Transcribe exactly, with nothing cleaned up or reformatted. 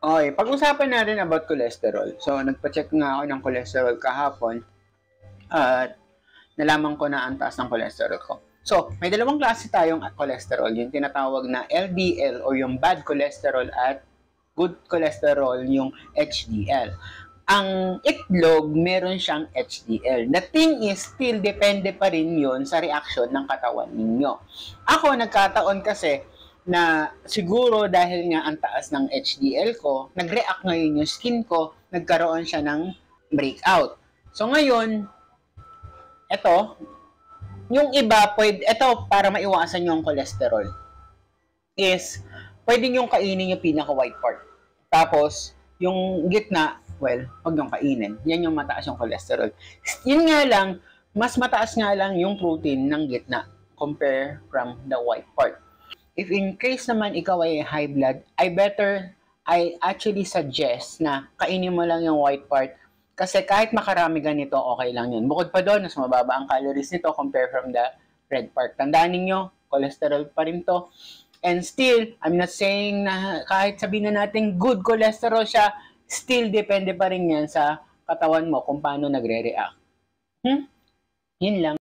Okay, pag-usapan natin about cholesterol. So, nagpa-check nga ako ng cholesterol kahapon at nalaman ko na ang taas ng cholesterol ko. So, may dalawang klase tayong cholesterol, yung tinatawag na L D L o yung bad cholesterol at good cholesterol yung H D L. Ang itlog, meron siyang H D L. The thing is, still depende pa rin yun sa reaction ng katawan ninyo. Ako, nagkataon kasi na siguro dahil nga ang taas ng H D L ko, nag-react ngayon yung skin ko, nagkaroon siya ng breakout. So ngayon, ito, yung iba, pwede, ito para maiwasan yung cholesterol, is pwede yung kainin yung pinaka-white part. Tapos, yung gitna, well, huwag yung kainin. Yan yung mataas yung cholesterol. Yun nga lang, mas mataas nga lang yung protein ng gitna compare from the white part. If in case naman ikaw ay high blood, I better, I actually suggest na kainin mo lang yung white part kasi kahit makarami ganito, okay lang yun. Bukod pa doon, mas mababa ang calories nito compare from the red part. Tandaan ninyo, cholesterol pa rin to. And still, I'm not saying na kahit sabihin na natin good cholesterol siya, still depende pa rin yan sa katawan mo kung paano nagre-react. Hmm? Yun lang.